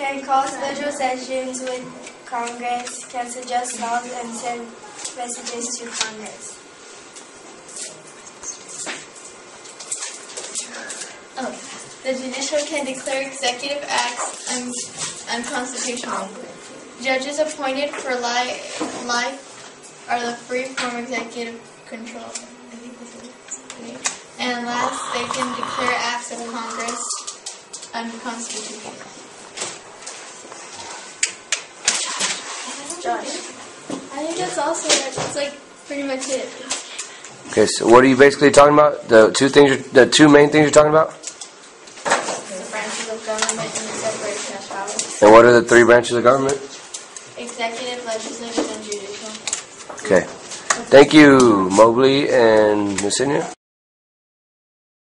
can call special sessions with Congress, can suggest laws, and send messages to Congress. The judicial can declare executive acts unconstitutional. Judges appointed for life are the free from executive control. And last, they can declare acts of Congress unconstitutional. Josh, I think that's also that's like pretty much it. Okay, so what are you basically talking about? The two main things you're talking about? The branches of government and the separation of powers. And what are the three branches of government? Executive, legislative, and judicial. Okay. Thank you, Mobley and Messina.